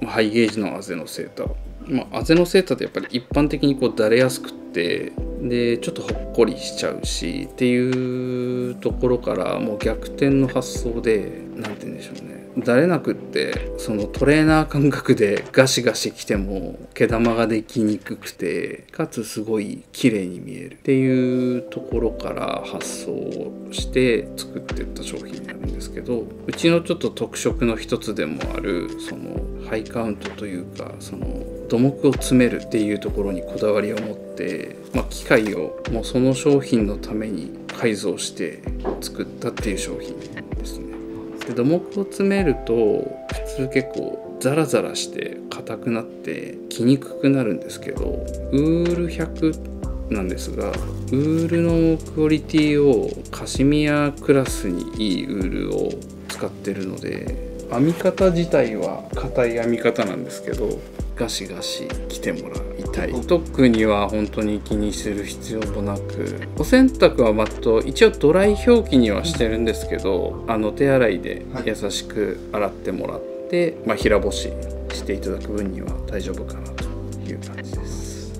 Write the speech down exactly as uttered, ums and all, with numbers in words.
ハイゲージのアゼのセーター、まあ、アゼのセーターってやっぱり一般的にこうだれやすくってでちょっとほっこりしちゃうしっていうところからもう逆転の発想でなんて言うんでしょうね、だれなくってそのトレーナー感覚でガシガシきても毛玉ができにくくてかつすごい綺麗に見えるっていうところから発想をして作っていった商品になるんですけど、うちのちょっと特色の一つでもあるそのハイカウントというかその土木を詰めるっていうところにこだわりを持って、まあ、機械をもうその商品のために改造して作ったっていう商品ですね。で土木を詰めると普通結構ザラザラして硬くなって着にくくなるんですけど、ウールひゃくなんですがウールのクオリティをカシミヤクラスにいいウールを使ってるので、編み方自体は硬い編み方なんですけどガシガシ着てもらいたい。特には本当に気にする必要もなく、お洗濯はマット一応ドライ表記にはしてるんですけど、あの手洗いで優しく洗ってもらって、まあ、平干ししていただく分には大丈夫かなという感じです。